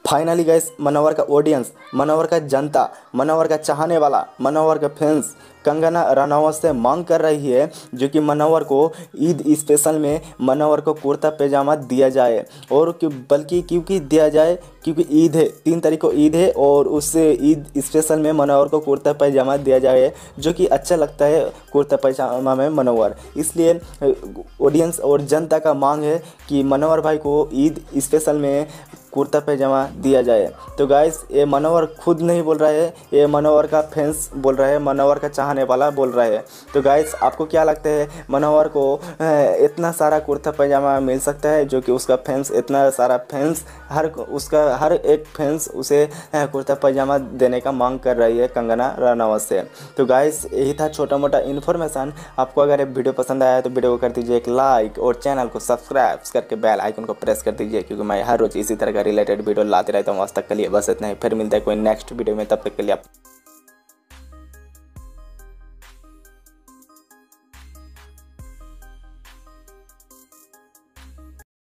Finally guys Munawar का audience, Munawar का जनता, मनोवर का चाहने वाला, मनोवर का फैंस कंगना रनावत से मांग कर रही है जो कि मनोवर को ईद स्पेशल में मनोवर को कुर्ता पैजामा दिया जाए। और बल्कि क्योंकि दिया जाए क्योंकि ईद है, 3 तारीख को ईद है और उससे ईद स्पेशल में मनोवर को कुर्ता पैजामा दिया जाए जो कि अच्छा लगता है कुर्ता पैजामा में मनोवर। इसलिए ऑडियंस और जनता का मांग है कि मनोवर भाई को ईद स्पेशल में कुर्ता पैजामा दिया जाए। तो गाइस ये मनोवर खुद नहीं बोल रहा है, ये मनोवर का फैंस बोल रहा है, मनोवर का चाहने वाला बोल रहा है। तो गाइस आपको क्या लगता है मनोवर को इतना सारा कुर्ता पैजामा मिल सकता है जो कि उसका फैंस इतना सारा फैंस हर एक फैंस उसे कुर्ता पैजामा देने का मांग कर रही है कंगना रनावत से। तो गाइस यही था छोटा मोटा इन्फॉर्मेशन। आपको अगर ये वीडियो पसंद आया तो वीडियो को कर दीजिए एक लाइक और चैनल को सब्सक्राइब करके बेल आइकन को प्रेस कर दीजिए क्योंकि मैं हर रोज़ इसी तरह का रिलेटेड वीडियो लाते रहता हूँ। आज तक के लिए बस इतना ही, फिर मिलता है कोई नेक्स्ट वीडियो में, तब तक के लिए आप